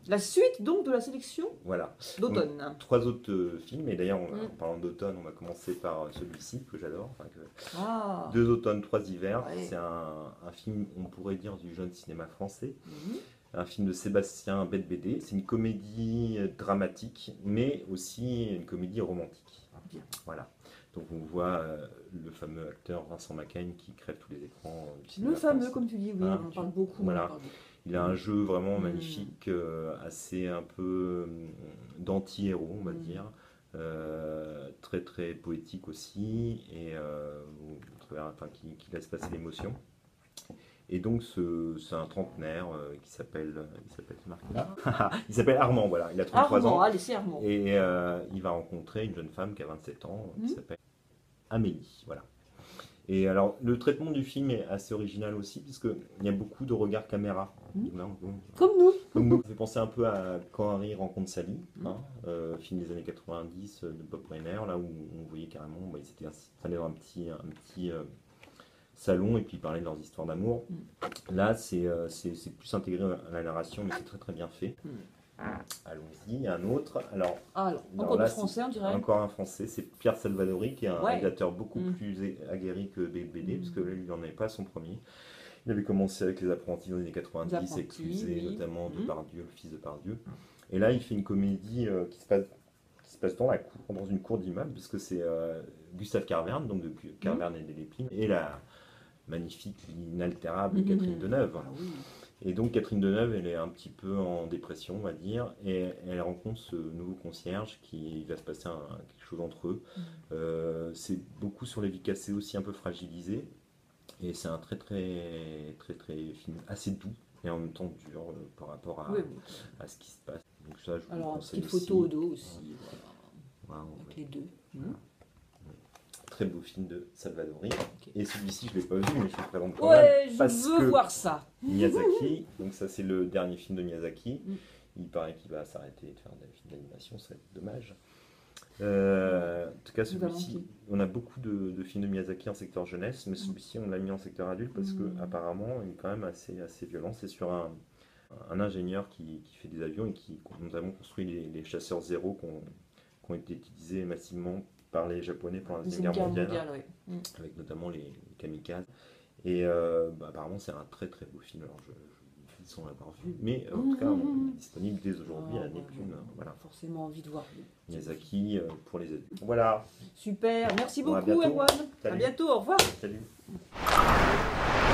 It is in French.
La suite donc de la sélection Voilà. d'automne. Donc, 3 autres films, et d'ailleurs en parlant d'automne, on va commencer par celui-ci que j'adore. Enfin, Ah. 2 automnes, 3 hivers. Ouais. C'est un film, on pourrait dire, du jeune cinéma français. Un film de Sébastien Bette-Bédé. C'est une comédie dramatique, mais aussi une comédie romantique. Bien. Voilà. Donc on voit le fameux acteur Vincent Macaigne qui crève tous les écrans du cinéma Le fameux, français. comme tu dis, oui, Voilà, on en parle beaucoup. voilà. On en parle beaucoup. Il a un jeu vraiment magnifique, assez un peu d'anti-héros, on va dire. Très très poétique aussi, et qui laisse passer l'émotion. Et donc c'est un trentenaire qui s'appelle il s'appelle Armand, voilà, il a 33 ans. Allez, c'est Armand. Et il va rencontrer une jeune femme qui a 27 ans, qui s'appelle Amélie, voilà. Et alors, le traitement du film est assez original aussi, puisqu'il y a beaucoup de regards caméra. Comme nous. Comme nous. Ça fait penser un peu à Quand Harry rencontre Sally, film des années 90 de Bob Reiner, là où on voyait carrément, ils étaient installés dans un petit salon et puis ils parlaient de leurs histoires d'amour. Là, c'est plus intégré à la narration, mais c'est très très bien fait. Allons-y, un autre. Alors encore là, du français, on dirait. Encore un français, c'est Pierre Salvadori, qui est un réalisateur beaucoup Mm. plus aguerri que BD, parce que là, lui, il n'en avait pas son premier. Il avait commencé avec Les Apprentis dans les années 90, excusé notamment de Pardieu, le fils de Pardieu. Et là, il fait une comédie qui se passe dans la cour, dans une cour d'immeuble, parce que c'est Gustave Carverne, donc de Carverne et des Lépines, et la magnifique, inaltérable Catherine Deneuve. Ah oui. Et donc Catherine Deneuve, elle est un petit peu en dépression, on va dire, et elle rencontre ce nouveau concierge qui va se passer quelque chose entre eux. C'est beaucoup sur les vies cassées aussi, un peu fragilisées, et c'est un très film assez doux et en même temps dur par rapport à ce qui se passe. Donc ça, je vous Alors, conseille petite photo aussi. au dos aussi, voilà. Wow, Avec les deux. Très beau film de Salvadori. Et celui-ci, je ne l'ai pas vu, mais je le présente quand Ouais, même. je veux voir ça. Miyazaki, donc ça c'est le dernier film de Miyazaki. Il paraît qu'il va s'arrêter de faire des films d'animation, ça va être dommage. En tout cas, celui-ci, on a beaucoup de films de Miyazaki en secteur jeunesse, mais celui-ci, on l'a mis en secteur adulte parce que apparemment, il est quand même assez violent. C'est sur un ingénieur qui fait des avions et qui notamment construit les chasseurs zéro qui ont été utilisés massivement par les Japonais pendant la Deuxième Guerre mondiale, avec notamment les kamikazes. Et apparemment, c'est un très très beau film. Alors, je sans l'avoir vu, mais en tout cas, on est disponible dès aujourd'hui à Neptune. Voilà. Forcément envie de voir. Miyazaki pour les adultes. Voilà. Super, merci Bon, beaucoup, Erwan. À bientôt, au revoir. Salut.